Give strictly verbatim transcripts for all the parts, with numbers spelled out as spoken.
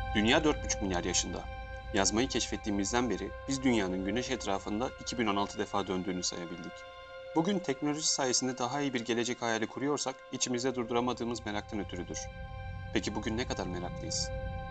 Dünya dört buçuk milyar yaşında. Yazmayı keşfettiğimizden beri biz dünyanın güneş etrafında iki bin on altı defa döndüğünü sayabildik. Bugün teknoloji sayesinde daha iyi bir gelecek hayali kuruyorsak içimizde durduramadığımız meraktan ötürüdür. Peki bugün ne kadar meraklıyız?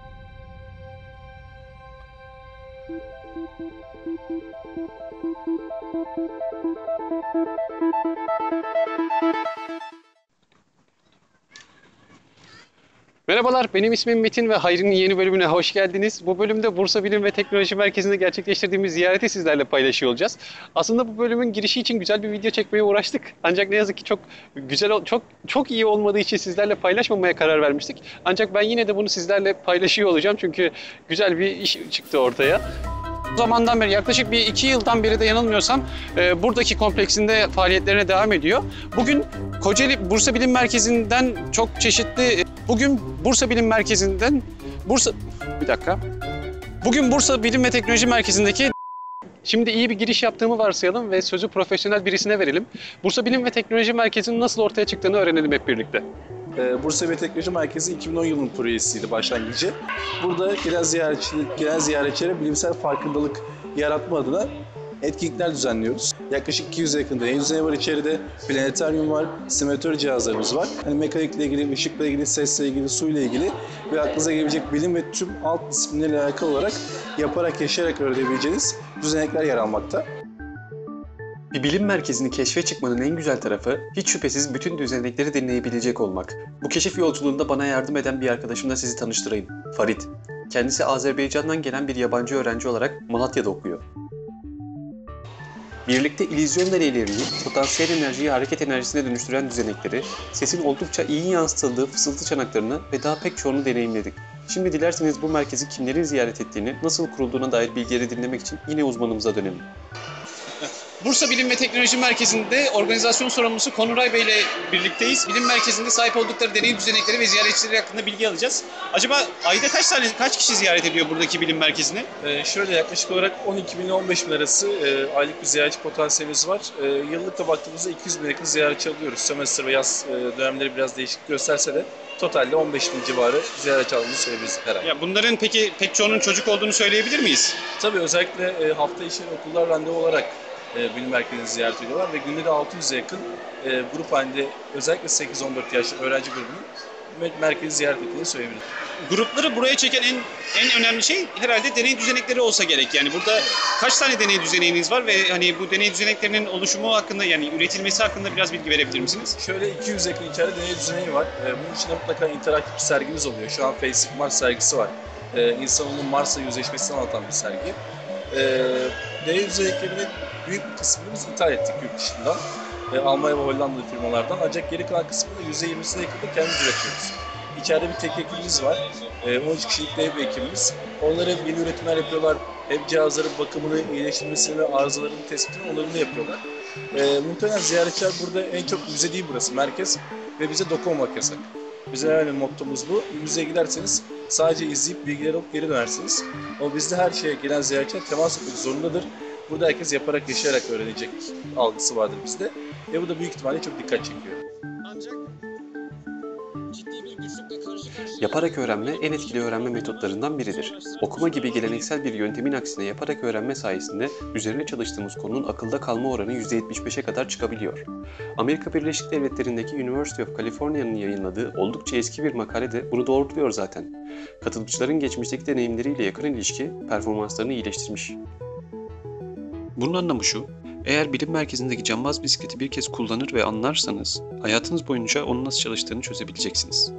Merhabalar, benim ismim Metin ve Hayri'nin yeni bölümüne hoş geldiniz. Bu bölümde Bursa Bilim ve Teknoloji Merkezi'nde gerçekleştirdiğimiz ziyareti sizlerle paylaşıyor olacağız. Aslında bu bölümün girişi için güzel bir video çekmeye uğraştık. Ancak ne yazık ki çok güzel, çok çok iyi olmadığı için sizlerle paylaşmamaya karar vermiştik. Ancak ben yine de bunu sizlerle paylaşıyor olacağım çünkü güzel bir iş çıktı ortaya. O zamandan beri, yaklaşık bir iki yıldan beri de yanılmıyorsam e, buradaki kompleksinde faaliyetlerine devam ediyor. Bugün Kocaeli Bursa Bilim Merkezi'nden çok çeşitli, bugün Bursa Bilim Merkezi'nden, Bursa, bir dakika. Bugün Bursa Bilim ve Teknoloji Merkezi'ndeki, şimdi iyi bir giriş yaptığımı varsayalım ve sözü profesyonel birisine verelim. Bursa Bilim ve Teknoloji Merkezi'nin nasıl ortaya çıktığını öğrenelim hep birlikte. Bursa Bilim ve Teknoloji Merkezi iki bin on yılının projesiydi başlangıcı. Burada gelen, ziyaretçi, gelen ziyaretçilere bilimsel farkındalık yaratma adına etkinlikler düzenliyoruz. Yaklaşık iki yüze yakın deney düzeni var içeride. Planetaryum var, simülatör cihazlarımız var. Hani mekanikle ilgili, ışıkla ilgili, sesle ilgili, suyla ilgili ve aklınıza gelebilecek bilim ve tüm alt disiplinlerle alakalı olarak yaparak, yaşayarak öğrenebileceğiniz düzenekler yer almakta. Bir bilim merkezini keşfe çıkmanın en güzel tarafı hiç şüphesiz bütün düzenekleri dinleyebilecek olmak. Bu keşif yolculuğunda bana yardım eden bir arkadaşımla sizi tanıştırayım. Farit. Kendisi Azerbaycan'dan gelen bir yabancı öğrenci olarak Malatya'da okuyor. Birlikte illüzyon deneylerini, potansiyel enerjiyi hareket enerjisine dönüştüren düzenekleri, sesin oldukça iyi yansıtıldığı fısıltı çanaklarını ve daha pek çoğunu deneyimledik. Şimdi dilerseniz bu merkezi kimlerin ziyaret ettiğini, nasıl kurulduğuna dair bilgileri dinlemek için yine uzmanımıza dönelim. Bursa Bilim ve Teknoloji Merkezi'nde organizasyon sorumlusu Konuray Bey ile birlikteyiz. Bilim Merkezi'nde sahip oldukları deney düzenekleri ve ziyaretçileri hakkında bilgi alacağız. Acaba ayda kaç tane, kaç kişi ziyaret ediyor buradaki bilim merkezine? Ee, şöyle yaklaşık olarak on iki bin ile on beş bin arası e, aylık bir ziyaretçi potansiyelimiz var. E, yıllık da baktığımızda iki yüz bin yakın ziyaretçi alıyoruz. Sömestr ve yaz e, dönemleri biraz değişik gösterse de totalde on beş bin civarı ziyaretçi aldığımızı söyleyebiliriz her ay. Ya bunların peki pek çoğunun çocuk olduğunu söyleyebilir miyiz? Tabii özellikle e, hafta içi okullar randevu olarak E, bilim merkezini ziyaret ediyorlar ve günde de altı yüze yakın e, grup halinde özellikle sekiz on dört yaş öğrenci grubunun merkezi ziyaret ettiğini söyleyebilirim. Grupları buraya çeken en en önemli şey herhalde deney düzenekleri olsa gerek. Yani burada kaç tane deney düzeneğiniz var ve hani bu deney düzeneklerinin oluşumu hakkında, yani üretilmesi hakkında biraz bilgi verebilir misiniz? Şöyle iki yüz yakın içeride deney düzeneği var. E, bunun için mutlaka interaktif bir sergimiz oluyor. Şu an Facebook Mars sergisi var. E, insanoğlunun Mars'la yüzleşmesini anlatan bir sergi. E, deney düzeneklerinin büyük bir kısmını biz ithal ettik yurt dışından, e, Almanya ve Hollanda firmalardan. Ancak geri kalan kısmını yüzde yirmisine yakın da kendimiz üretiyoruz. İçeride bir tek ekibimiz var, e, on üç kişilik de ev ekibimiz. Onlara yeni üretimler yapıyorlar, ev cihazların bakımını, iyileştirmesini ve arızaların tespitini onların da yapıyorlar. E, muhtemelen ziyaretçiler burada en çok müze değil burası, merkez ve bize dokunmak yasak. Bizim önemli mottomuz bu. Müzeye giderseniz sadece izleyip bilgileri alıp geri dönersiniz. Ama bizde her şeye gelen ziyaretçiler temas etmek zorundadır. Burada herkes yaparak, yaşayarak öğrenecek algısı vardır bizde. Ve bu da büyük ihtimalle çok dikkat çekiyor. Ancak ciddi bir güçlükle karşı karşıya... Yaparak öğrenme en etkili öğrenme metotlarından biridir. Okuma gibi geleneksel bir yöntemin aksine yaparak öğrenme sayesinde üzerine çalıştığımız konunun akılda kalma oranı yüzde yetmiş beşe kadar çıkabiliyor. Amerika Birleşik Devletleri'ndeki University of California'nın yayınladığı oldukça eski bir makale de bunu doğruluyor zaten. Katılımcıların geçmişteki deneyimleriyle yakın ilişki performanslarını iyileştirmiş. Bunun anlamı şu, eğer bilim merkezindeki cambaz bisikleti bir kez kullanır ve anlarsanız, hayatınız boyunca onun nasıl çalıştığını çözebileceksiniz.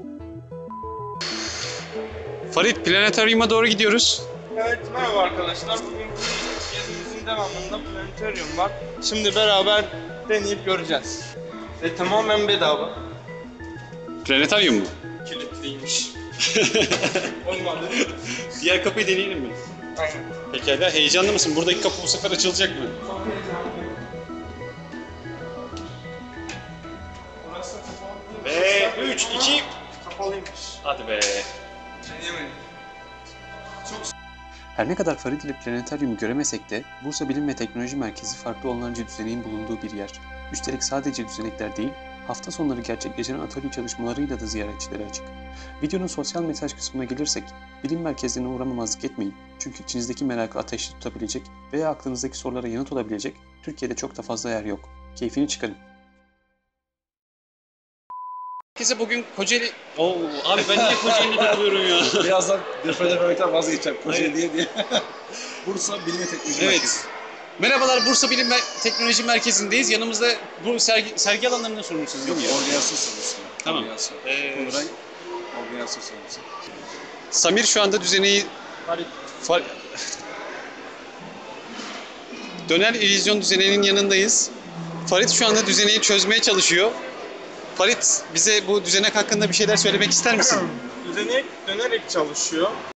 Farit, planetaryuma doğru gidiyoruz. Evet, merhaba arkadaşlar. Bugün gezimizin devamında planetaryum var. Şimdi beraber deneyip göreceğiz. Ve tamamen bedava. Planetaryum mu? Kilitliymiş. Olmadı. Diğer kapıyı deneyelim mi? Aynen. Pekala, heyecanlı mısın? Buradaki kapı bu sefer açılacak mı? Çok heyecanlıyım. Burası kapalı. Ve üç, iki... Kapalıymış. Hadi be. Deneyemedim. Her ne kadar Farid ile planetaryumu göremesek de Bursa Bilim ve Teknoloji Merkezi farklı onlarca düzeneğin bulunduğu bir yer. Üstelik sadece düzenekler değil, hafta sonları gerçekleşen atölye çalışmalarıyla da ziyaretçilere açık. Videonun sosyal mesaj kısmına gelirsek, bilim merkezlerine uğramamazlık etmeyin. Çünkü içinizdeki merakı ateşli tutabilecek veya aklınızdaki sorulara yanıt olabilecek Türkiye'de çok da fazla yer yok. Keyfini çıkarın. Herkese bugün Kocaeli... Oo, abi ben niye Kocaeli'de takılıyorum ya? Birazdan deprede vermekten vazgeçeceğim. Kocaeli diye diye. Bursa Bilim ve Teknoloji Evet. Merkezi. Merhabalar, Bursa Bilim ve Teknoloji Merkezi'ndeyiz. Yanımızda bu sergi, sergi alanlarından sorumlusunuz değil mi? Yok, organizasyon sorumlusu. Tamam. Organizasyon. Ee, Konuray, organizasyon sorumlusu. Samir şu anda düzeneyi... Far... Döner illüzyon düzeninin yanındayız. Farit şu anda düzeneyi çözmeye çalışıyor. Farit, bize bu düzenek hakkında bir şeyler söylemek ister misin? Düzenek dönerek çalışıyor.